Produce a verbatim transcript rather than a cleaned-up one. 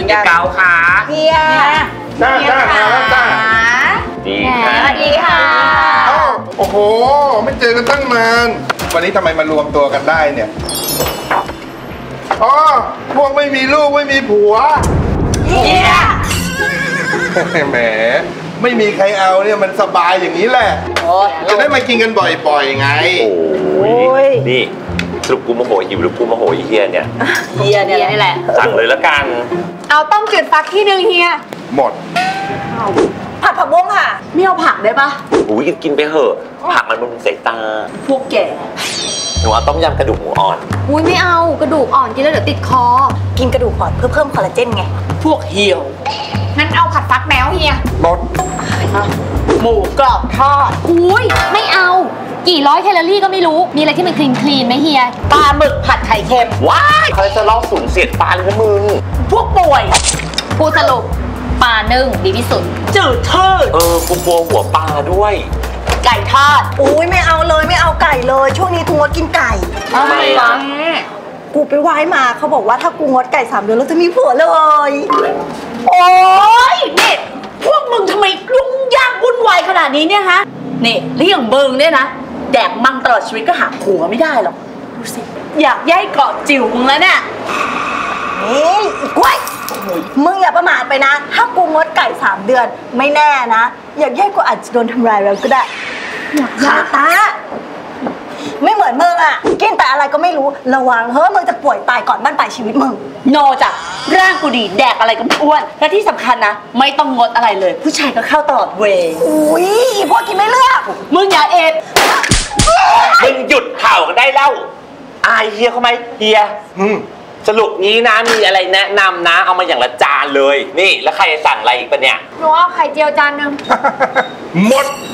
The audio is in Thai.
พี่เกาค่ะเฮียจ้าจ้ามาแล้วจ้าดีค่ะสวัสดีค่ะโอ้โหไม่เจอกันตั้งนานวันนี้ทำไมมารวมตัวกันได้เนี่ยอ๋อพวกไม่มีลูกไม่มีผัวเฮียแหมไม่มีใครเอาเนี่ยมันสบายอย่างนี้แหละจะได้มากินกันบ่อยๆไงโอ้ยนี่สรุปกูโมโหหิวหรือกูโมโหเฮียเนี่ยเฮียเนี่ยนี่แหละสั่งเลยละกันเอาต้มจืดฟักที่หนึ่งเฮียหมดผัดผักบุ้งค่ะไม่เอาผักได้ปะอุ้ยกินไปเหอะผักมันบำรุงสายตาพวกแกหนูเอาต้มยำกระดูกหมูอ่อนอุ้ยไม่เอากระดูกอ่อนกินแล้วเดี๋ยวติดคอกินกระดูกอ่อนเพื่อเพิ่มคอลลาเจนไงพวกเหี่ยวงั้นเอาผัดฟักแมวเฮียหมดหมูกรอบทอดอุ้ยไม่เอากี่ร้อยแคลอรี่ก็ไม่รู้มีอะไรที่มันคลีนคลีนไหมเฮียปลาหมึกผัดไข่เค็มว้ายคอเลสเตอรอลสูงเสียดปลาเลยนะมึงพวกป่วยกูสรุปปลานึ่งดีที่สุดจืดชืดเออกูกลัวหัวปลาด้วยไก่ทอดอุ้ยไม่เอาเลยไม่เอาไก่เลยช่วงนี้กูงดกินไก่ทำไมล่ะกูไปไหว้มาเขาบอกว่าถ้ากูงดไก่สามเดือนแล้วจะมีผัวเลยโอ๊ยนี่พวกมึงทำไมยุ่งยากวุ่นวายขนาดนี้เนี่ยฮะนี่เรื่องมึงเนี่ยนะแดกมั่งตลอดชีวิตก็หาผัวไม่ได้หรอกดูสิอยากย้ายเกาะจิ๋วมึงแล้วเนี่ยนี่อีกไว้มึงอย่าประมาทไปนะถ้ากูงดไก่สามเดือนไม่แน่นะอยากย้ายกูอาจจะโดนทำร้ายแล้วก็ได้ขาตาไม่เหมือนมึงอ่ะกินแต่อะไรก็ไม่รู้ระวังเฮ้ยมึงจะป่วยตายก่อนบ้านปลายชีวิตมึงโนจ้ะร่างกูดีแดกอะไรก็ไม่อ้วนและที่สำคัญนะไม่ต้องงดอะไรเลยผู้ชายก็เข้าตลอดเวย์อุ้ยพวกกินไม่เลือกมึงอย่าเอ็ดมึงหยุดเข่ากันได้แล้วอายเฮียเขาไหมเฮียสรุปงี้นะมีอะไรแนะนำนะเอามาอย่างละจานเลยนี่แล้วใครสั่งอะไรอีกปะเนี่ยหนูเอาไข่เจียวจานนึงหมด